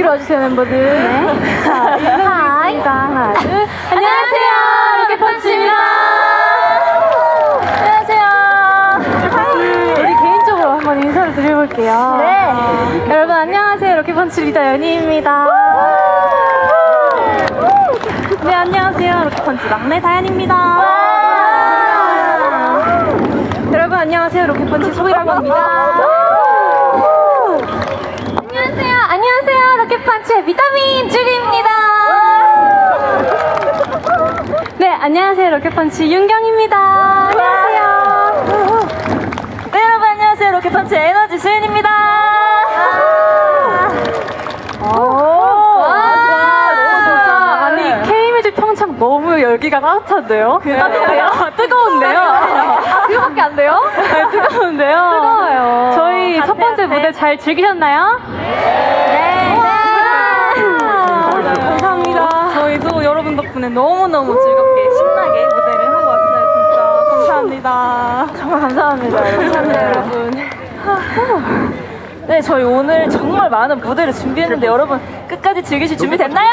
와주세요, 멤버들. 네. 자, 인사드리겠습니다. 하나, 둘. 안녕하세요, 로켓펀치입니다. 안녕하세요. 우리 개인적으로 한번 인사를 드려볼게요. 네. 여러분, 안녕하세요. 로켓펀치 리더 연희입니다. 네, 안녕하세요. 로켓펀치 막내 다현입니다. 여러분, 안녕하세요. 로켓펀치 소희라고 합니다. 안녕하세요. 로켓펀치의 비타민 주리입니다. 네, 안녕하세요. 로켓펀치 윤경입니다. 안녕하세요. 네, 여러분, 안녕하세요. 로켓펀치 에너지 수윤입니다. 아니, K뮤직 평창 너무 열기가 따뜻한데요? 따뜻해요? 뜨거운데요? 그거밖에 안 돼요? 네, 뜨거운데요? 뜨거워요. 저희 첫 번째 무대 잘 즐기셨나요? 네. 감사합니다. 저희도 여러분 덕분에 너무너무 즐겁게 신나게 무대를 하고 왔어요. 진짜 감사합니다. 정말 감사합니다. 감사합니다, 여러분. 네, 저희 오늘 정말 많은 무대를 준비했는데 여러분 끝까지 즐기실 준비 됐나요?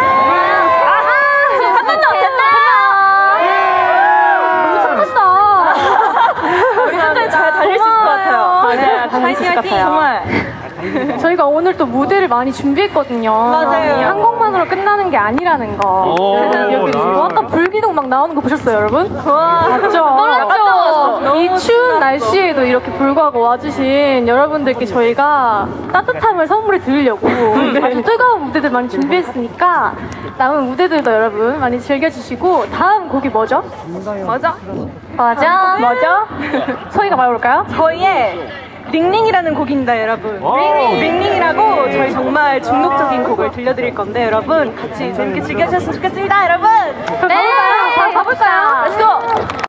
한 번도 됐나요? 너무 착하시다. 우리 끝까지 잘 달릴 수 있을 것 같아요. 네, 달릴 수 있을 것 같아요. 정말. 저희가 오늘 또 무대를 많이 준비했거든요. 맞아요. 한 곡만으로 끝나는 게 아니라는 거. 아까 불기둥 막 나오는 거 보셨어요, 여러분? 와, 맞죠? 놀랐죠? 이 추운 날씨에도 이렇게 불구하고 와주신 여러분들께 저희가 따뜻함을 선물해 드리려고 아주 뜨거운 무대들 많이 준비했으니까 남은 무대들도 여러분 많이 즐겨주시고 다음 곡이 뭐죠? 뭐죠? 소희가 말해볼까요? 저희의 링링이라는 곡입니다, 여러분. 링링이라고 저희 정말 중독적인 곡을 들려드릴 건데 여러분 같이 재밌게 즐겨주셨으면 좋겠습니다, 여러분. 네, 가볼까요? Let's go.